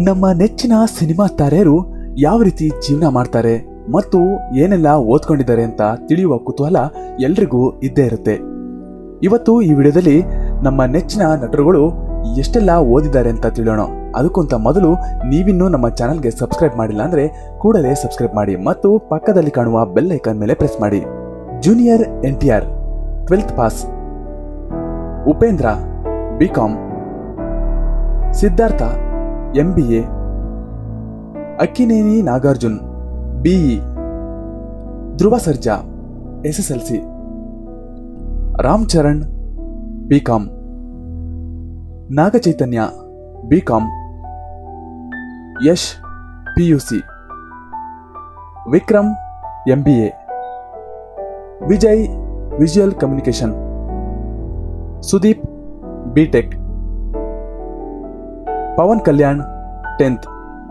ನಮ್ಮ ನೆಚ್ಚಿನ ಸಿನಿಮಾ ತಾರೆಯರು ಯಾವ ರೀತಿ ಜೀವನ ಮಾಡ್ತಾರೆ ಮತ್ತು ಏನೆಲ್ಲ ಓದ್ಕೊಂಡಿದ್ದಾರೆ ಅಂತ ತಿಳಿಯುವ ಕುತೂಹಲ ಎಲ್ರಿಗೂ ಇದ್ದೇ ಇರುತ್ತೆ. ಇವತ್ತು ಈ ವಿಡಿಯೋದಲ್ಲಿ ನಮ್ಮ ನೆಚ್ಚಿನ ನಟರುಗಳು ಎಷ್ಟೆಲ್ಲ ಓದಿದ್ದಾರೆ ಅಂತ ತಿಳಿಯೋಣ. ಅದಕ್ಕಿಂತ ಮೊದಲು ನೀವಿನ್ನೂ ನಮ್ಮ ಚಾನಲ್ಗೆ ಸಬ್ಸ್ಕ್ರೈಬ್ ಮಾಡಿಲ್ಲ ಅಂದ್ರೆ ಕೂಡಲೇ ಸಬ್ಸ್ಕ್ರೈಬ್ ಮಾಡಿ ಮತ್ತು ಪಕ್ಕದಲ್ಲಿ ಕಾಣುವ ಬೆಲ್ ಐಕಾನ್ ಮೇಲೆ ಪ್ರೆಸ್ ಮಾಡಿ. Junior NTR 12th pass, Upendra BCom, Siddharth MBA, Akkineni Nagarjun BE, Dhruva Sarja SSLC, Ram Charan BCom, Naga Chaitanya BCom, Yash PUC, Vikram MBA, Vijay visual communication, Sudeep BTech, Pawan Kalyan 10th,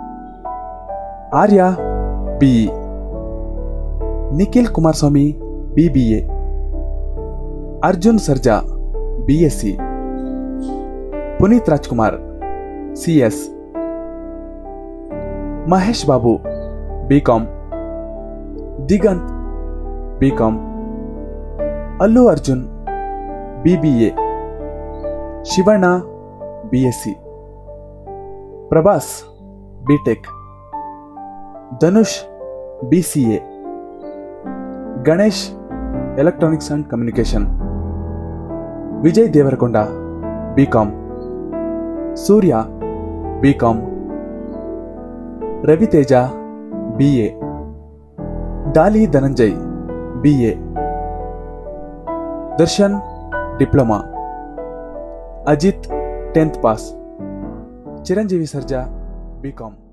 Arya BE, Nikhil Kumaraswamy BBA, Arjun Sarja BSc, Puneeth Rajkumar CS, Mahesh Babu BCom, Diganth BCom, Allu Arjun BBA, Shivanna BSc, Prabhas BTech, Dhanush BCA, Ganesh electronics and communication, Vijay Deverakonda BCom, Suriya BCom, Ravi Teja BA, Daali Dhananjay BA, Darshan diploma, Ajith 10th pass, Chiranjeevi Sarja BCom.